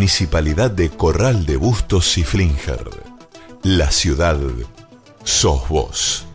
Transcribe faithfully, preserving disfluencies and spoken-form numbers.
Municipalidad de Corral de Bustos y Flinger. La ciudad sos vos.